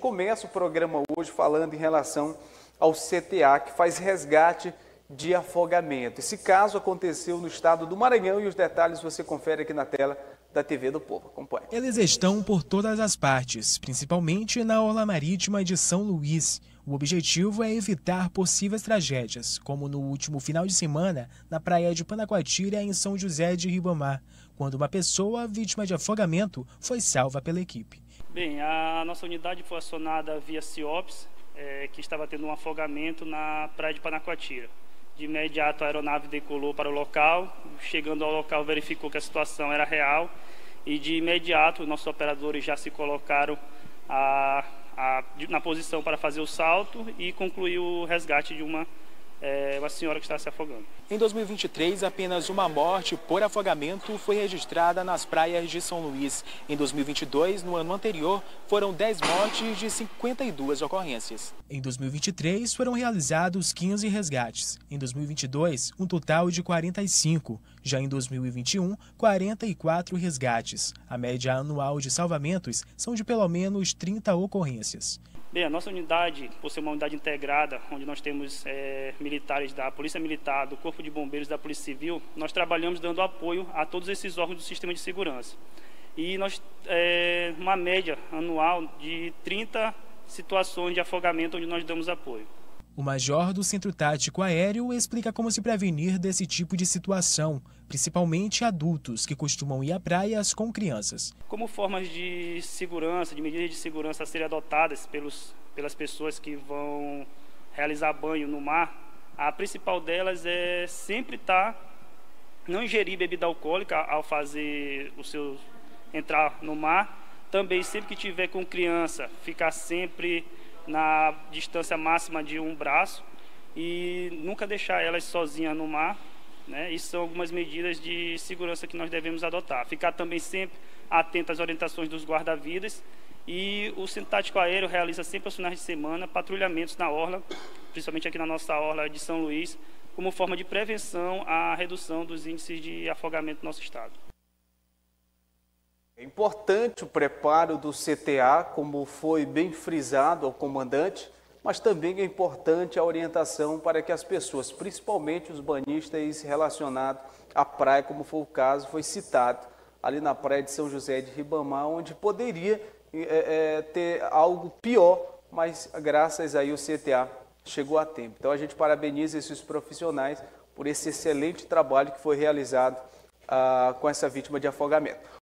começa o programa hoje falando em relação ao CTA, que faz resgate de afogamento. Esse caso aconteceu no estado do Maranhão e os detalhes você confere aqui na tela da TV do Povo. Acompanhe. Eles estão por todas as partes, principalmente na orla marítima de São Luís. O objetivo é evitar possíveis tragédias, como no último final de semana, na praia de Panacoatira, em São José de Ribamar, quando uma pessoa vítima de afogamento foi salva pela equipe. Bem, a nossa unidade foi acionada via CIOPS, que estava tendo um afogamento na praia de Panacoatira. De imediato a aeronave decolou para o local, chegando ao local verificou que a situação era real e de imediato nossos operadores já se colocaram na posição para fazer o salto e concluir o resgate de uma senhora que está se afogando. Em 2023, apenas uma morte por afogamento foi registrada nas praias de São Luís. Em 2022, no ano anterior, foram 10 mortes de 52 ocorrências. Em 2023, foram realizados 15 resgates. Em 2022, um total de 45. Já em 2021, 44 resgates. A média anual de salvamentos são de pelo menos 30 ocorrências. Bem, a nossa unidade, por ser uma unidade integrada, onde nós temos militares da Polícia Militar, do Corpo de Bombeiros e da Polícia Civil, nós trabalhamos dando apoio a todos esses órgãos do sistema de segurança. E nós, uma média anual de 30 situações de afogamento onde nós damos apoio. O major do Centro Tático Aéreo explica como se prevenir desse tipo de situação, principalmente adultos que costumam ir a praias com crianças. Como formas de segurança, de medidas de segurança a serem adotadas pelas pessoas que vão realizar banho no mar, a principal delas é sempre não ingerir bebida alcoólica ao fazer entrar no mar. Também, sempre que tiver com criança, ficar sempre na distância máxima de um braço e nunca deixar elas sozinhas no mar, né? Isso são algumas medidas de segurança que nós devemos adotar. Ficar também sempre atento às orientações dos guarda-vidas e o Centro Tático Aéreo realiza sempre aos finais de semana patrulhamentos na orla, principalmente aqui na nossa orla de São Luís, como forma de prevenção à redução dos índices de afogamento no nosso estado. É importante o preparo do CTA, como foi bem frisado ao comandante, mas também é importante a orientação para que as pessoas, principalmente os banhistas relacionados à praia, como foi o caso, foi citado ali na praia de São José de Ribamar, onde poderia ter algo pior, mas graças aí o CTA chegou a tempo. Então a gente parabeniza esses profissionais por esse excelente trabalho que foi realizado com essa vítima de afogamento.